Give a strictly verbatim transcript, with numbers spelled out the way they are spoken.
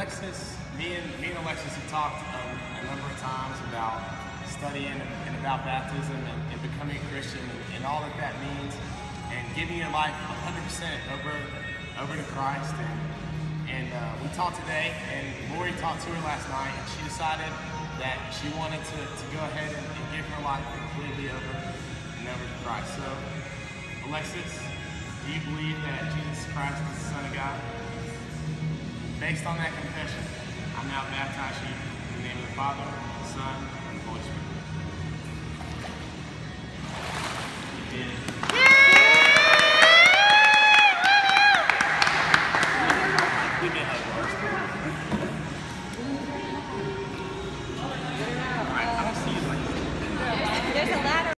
Alexis, me and me and Alexis have talked um, a number of times about studying and, and about baptism and, and becoming a Christian and, and all that that means, and giving your life one hundred percent over over to Christ. And and uh, we talked today, and Lori talked to her last night, and she decided that she wanted to, to go ahead and, and give her life completely over and over to Christ. So, Alexis, do you believe that Jesus Christ is the Son of God? Based on that confession, I now baptize you in the name of the Father, the Son, and the Holy Spirit. You did.